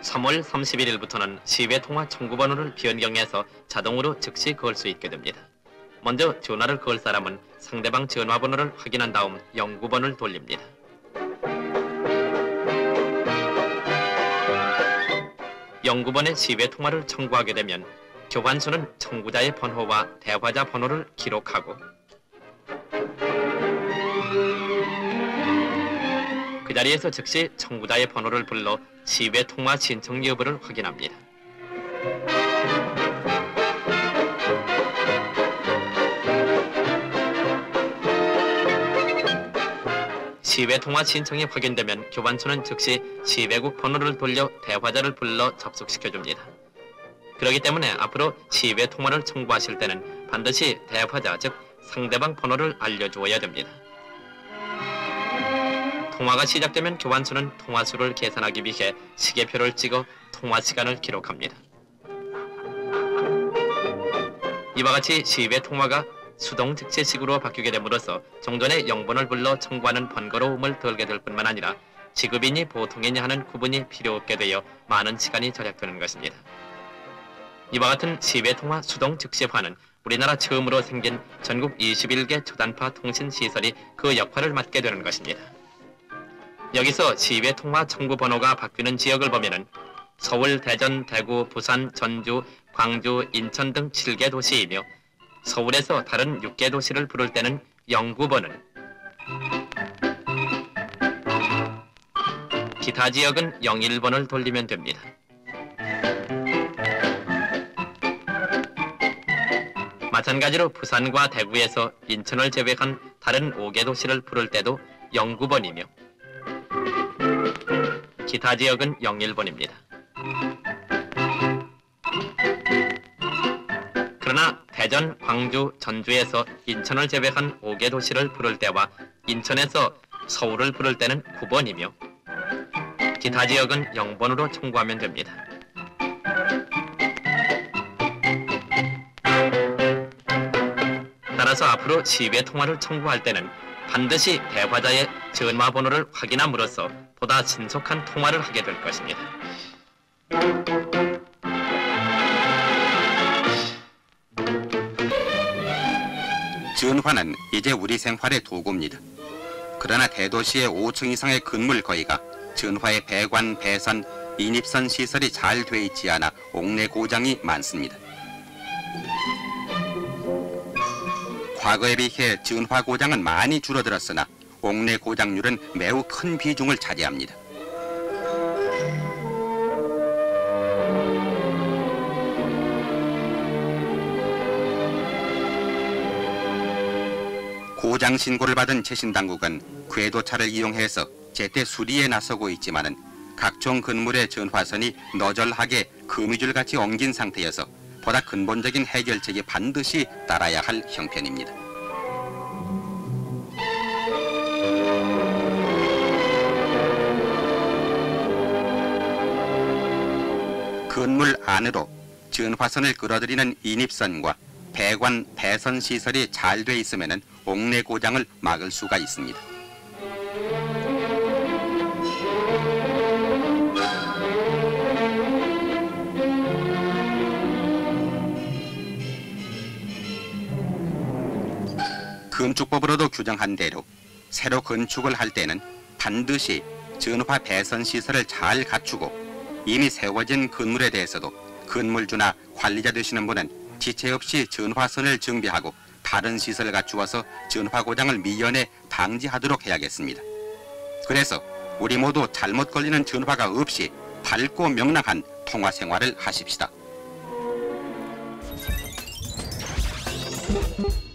3월 31일부터는 시외 통화 청구 번호를 변경해서 자동으로 즉시 걸 수 있게 됩니다. 먼저 전화를 걸 사람은 상대방 전화번호를 확인한 다음 영구번을 돌립니다. 영구번의 시외 통화를 청구하게 되면 교환소는 청구자의 번호와 대화자 번호를 기록하고 그 자리에서 즉시 청구자의 번호를 불러 시외 통화 신청 여부를 확인합니다. 시외 통화 신청이 확인되면 교환소는 즉시 시외국 번호를 돌려 대화자를 불러 접속시켜줍니다. 그렇기 때문에 앞으로 시외 통화를 청구하실 때는 반드시 대화자, 즉 상대방 번호를 알려주어야 됩니다. 통화가 시작되면 교환소는 통화수를 계산하기 위해 시계표를 찍어 통화 시간을 기록합니다. 이와 같이 시외 통화가 수동 즉시식으로 바뀌게 됨으로써 종전에 영번을 불러 청구하는 번거로움을 덜게 될 뿐만 아니라 지급인이 보통이냐 하는 구분이 필요 없게 되어 많은 시간이 절약되는 것입니다. 이와 같은 시외 통화 수동 즉시화는 우리나라 처음으로 생긴 전국 21개 초단파 통신시설이 그 역할을 맡게 되는 것입니다. 여기서 시외 통화 청구 번호가 바뀌는 지역을 보면은 서울, 대전, 대구, 부산, 전주, 광주, 인천 등 7개 도시이며 서울에서 다른 6개 도시를 부를 때는 영구번은, 기타 지역은 01번을 돌리면 됩니다. 마찬가지로 부산과 대구에서 인천을 제외한 다른 5개 도시를 부를 때도 09번이며 기타 지역은 01번입니다. 그러나 대전, 광주, 전주에서 인천을 제외한 5개 도시를 부를 때와 인천에서 서울을 부를 때는 9번이며 기타 지역은 0번으로 청구하면 됩니다. 따라서 앞으로 시외 통화를 청구할 때는 반드시 대화자의 전화번호를 확인함으로써 보다 신속한 통화를 하게 될 것입니다. 전화는 이제 우리 생활의 도구입니다. 그러나 대도시의 5층 이상의 건물 거의가 전화의 배관, 배선, 인입선 시설이 잘 돼 있지 않아 옥내 고장이 많습니다. 과거에 비해 전화 고장은 많이 줄어들었으나 옥내 고장률은 매우 큰 비중을 차지합니다. 고장 신고를 받은 최신당국은 궤도차를 이용해서 제때 수리에 나서고 있지만은 각종 건물의 전화선이 너절하게 거미줄같이 엉긴 상태여서 보다 근본적인 해결책이 반드시 따라야 할 형편입니다. 건물 안으로 전화선을 끌어들이는 인입선과 배관, 배선 시설이 잘 돼 있으면 옥내 고장을 막을 수가 있습니다. 건축법으로도 규정한 대로 새로 건축을 할 때는 반드시 전화 배선 시설을 잘 갖추고 이미 세워진 건물에 대해서도 건물주나 관리자 되시는 분은 지체 없이 전화선을 정비하고 다른 시설을 갖추어서 전화 고장을 미연에 방지하도록 해야겠습니다. 그래서 우리 모두 잘못 걸리는 전화가 없이 밝고 명랑한 통화 생활을 하십시다.